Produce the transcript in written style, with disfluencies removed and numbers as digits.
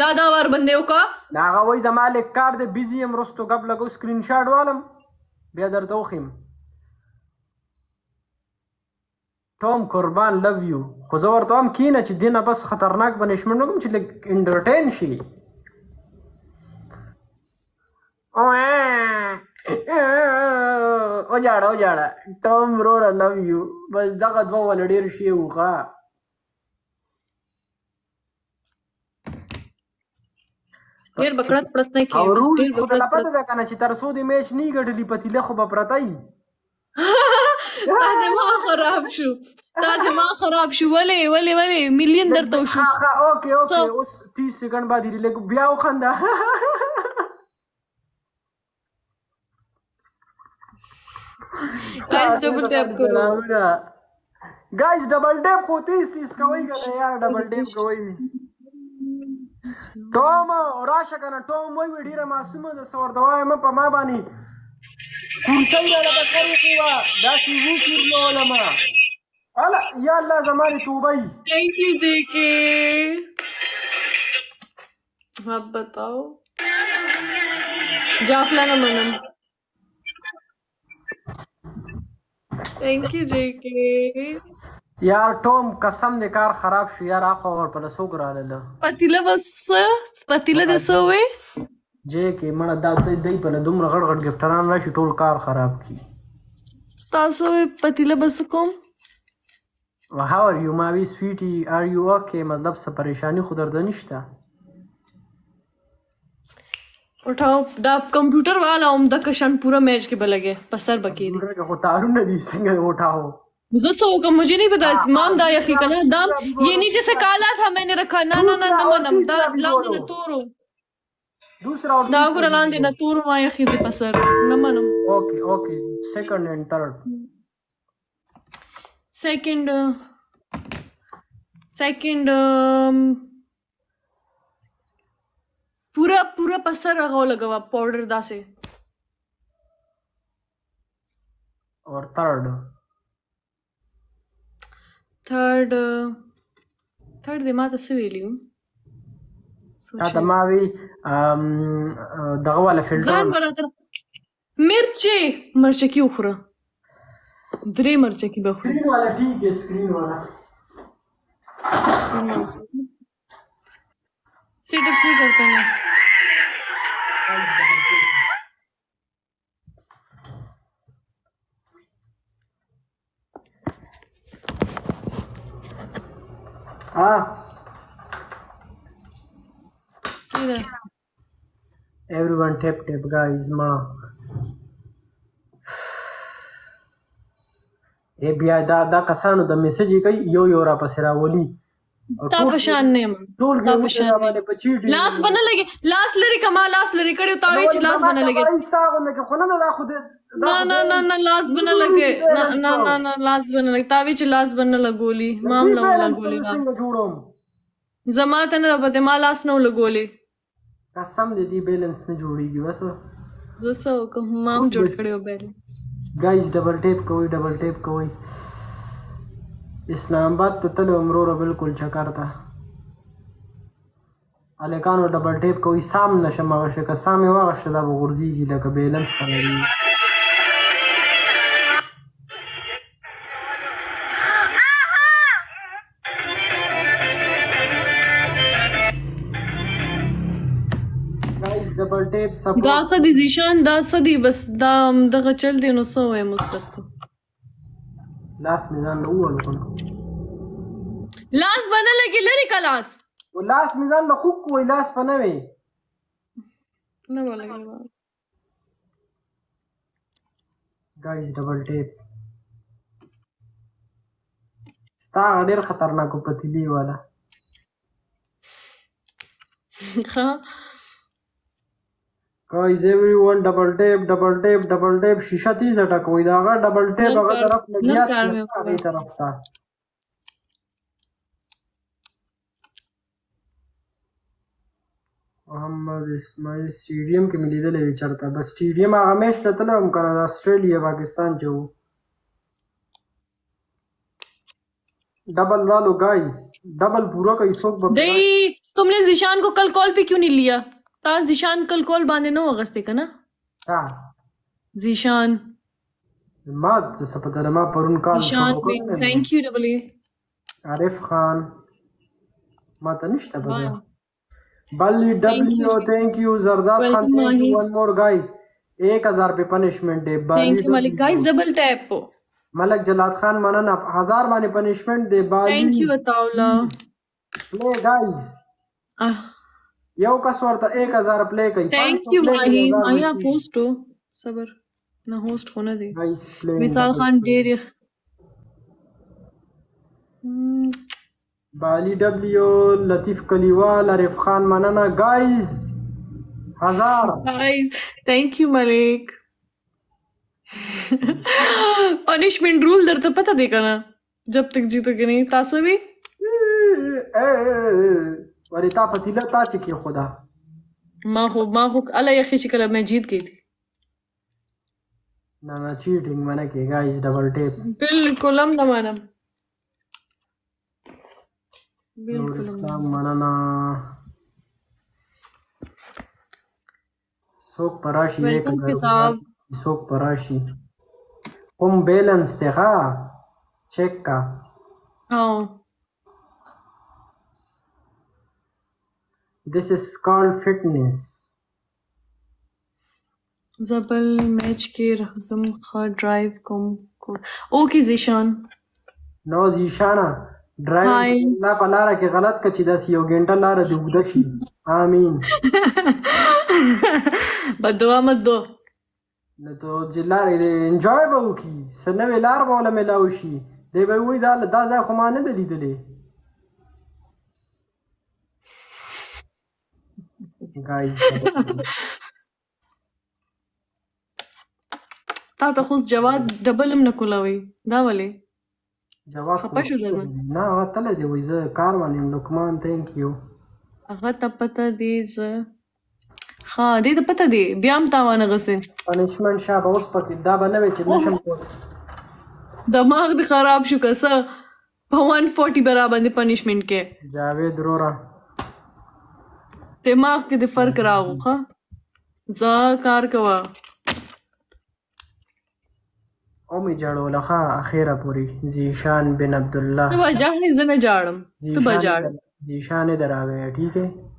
دا ور بندې وکړه هغه وایي زما لیک کار دی بیزي یم رستو ګپ لګو سکرین شاټ والم بیا درته وښیم ټوم قربان لو یو خو زه ورته وایم کینه چې دې نه بس خطرناک پنشمنټ وکړم چې لږ انټرټین شي وجاړه ټوم وروره لو یو بس دغه دوه ول ډېر شي وښه ډېر بکړت پړت نه او رولز خو ته لا پته ده که نه چې تر څو دې میچ نه وي ګټلي پتیله خو به پرته وي تا دماغ خراب شو ولې ملین درته وشو اوکې اوس 30 سیکنډ بعد یې لږ بیا وخنده guys double tap करो guys double tap खो 30 کوي کنه یار ډبل ټیپ کوي ټوم راشه کنه ټوم وای ډیره معصومه ده سور دوای م په ما باندې کورسۍ را لکړی کوا دا سی وو کړلو علما الا یا الله زمانه توبه thank you जेके आप बताओ जाफला ना मनम थैंक यू जेके यार टोम कसम दे कार खराब शो यार आखो और पर सोक राले पतिला दे सोवे जे के मणा दा दई पर दुम रगड़ गड़ गिफ्टरान रاشي ټول کار خراب کی تاسو پتیلا بس کوم how are you my sweetie are you okay मतलब څه پریشانی خو درد نشته उठाओ दा कंप्यूटर वाला हम द कशन पूरा मैच के बलगे पसर बकी दी को तारुन ने दी संग उठाओ मुझे सो का मुझे नहीं पता माम दा यखी का ना दाम ये नीचे से काला था मैंने रखा ना मनम दा लांग ने तोरो दूसरा और दा गुर लांग ने तोरो मा यखी दी पसर न मनम okay second and third second पूरा पसर लगाओ लगवा पाउडर दा से और थर्ड दे माता सवेलियो تا मावी दغه वाला فلټر मिर्ची की उखरा درې مرچ की بخوري स्क्रीन वाला ठीक है स्क्रीन वाला सिटअप्स नहीं करता मैं everyone tap guys ma ए بیا دا کسانو د میسج کوي یو را پسې راولي تا پشان نه ټول کې باندې پچیټ لاس بنه لګي لاس لري کما لاس لري کړي تاوي چې لاس بنه لګي ایستا غونډه کې خونه دا خو نه لاس بنه لګي نه لاس بنه لګي تاوي چې لاس بنه لګولي معاملہ لګولي څنګه جوړوم زماته نه پته ما لاس نه لګولي قسم دې بیلانس نه جوړیږي بس زسو کوم مام جوړ کړو بیلانس गाइस डबल टैप कोई इस्लामाबाद तो तले उमरोरा बिल्कुल चकरता अलेकानो डबल टैप कोई साम नशमा वशे का सामे वागश दा बगुर्जी की लका बैलेंस करेगी डबल टेप सब دا سدي ذیشان دا سدي بس دا دغه چل دی نو سو ہے مستقبل لاس میزان نو ول کنه لاس بنه لګي لري کلاس و لاس میزان نو خو کوی لاس پنه وي نه ولګي guys double tap ستا ډیر خطرناک پتیلی والا ها guys everyone double tap शीशा 30 अटक कोई दागा डबल टेप अगर तरफ लगिया आगे तरफ था मोहम्मद इस्माइल स्टेडियम के मिली दले विचारता बस स्टेडियम आगा मैच लतला हम कनाडा ऑस्ट्रेलिया पाकिस्तान जो डबल ला लो गाइस डबल पूरा का इसोक दई तुमने जिशान को कल कॉल पे क्यों नहीं लिया? ता जिशान कल कॉल बांधे 9 अगस्त का ना? हाँ Zeeshan ما سپتل ما پرون کال Zeeshan thank you double ए عارف خان ما ته نشته بده بلی ڈبلیو تھینک یو زرداد خان تھینک یو ون مور گائز 1000 पे پنشمنٹ دے thank you Malik guys double tap ملک جلاد خان مننه 1000 باندې پنشمنٹ دے بالی thank you Ataullah play guys یو کس ورته 1000 پلی کوي thank you Mahi Maya post हो صبر ना होस्ट होने दे गाइस प्ले मिसाल खान ढेर بالی ڈبلیو لطیف کلیوال عارف خان مننه guys 1000 guys thank you Malik punishment rule दर तो पता देखा ना जब तक जीतोगे नहीं तासो भी वरी تا पतीला تا کې خدا ما هو الله يا اخي شكلها मैं जीत गई थी ना चीटिंग मैंने की गाइस डबल टेप बिल्कुल हम ना माना नूर इस्लाम माना सोक पराशी एक किताब सोक पराशी हम बैलेंस थे हाँ चेक का हाँ this is called fitness जबल मैच के रखजम खा ड्राइव कम को ओके जिशान नो जिशाना ड्राइव لا پلاره کې غلط کچې داس یو غنټه لاره دی وګد شي امين بدوا مت دو نو ته جلار انجوای به وکي سنوي لار به ولا ملاو شي دی به وای دا ځای خو ما نه دی لیدلې गाइस تا ته خو جواد ډبل هم نکولوي دا ولې جواد خپه شو درنه نه هغه تله دی وای زه کار باندې لوکمان ثانک یو هغه ته پته دی زه ها دې ته پته دی بیا هم تاوانه غسه پنشمنت شابه اوس پکې دا به نه وي چې نشم کول دماغ دې خراب شو کسه په 140 برابر باندې پنشمنت کې جاوید رورا دماغ کې د فرق راغو ها زه کار کوا او می جاړو لخوا اخیره پوری زیشان بن عبدالله تو بجاړې زنه جاړم تو بجاړ زیشان درا گیا ٹھیک ہے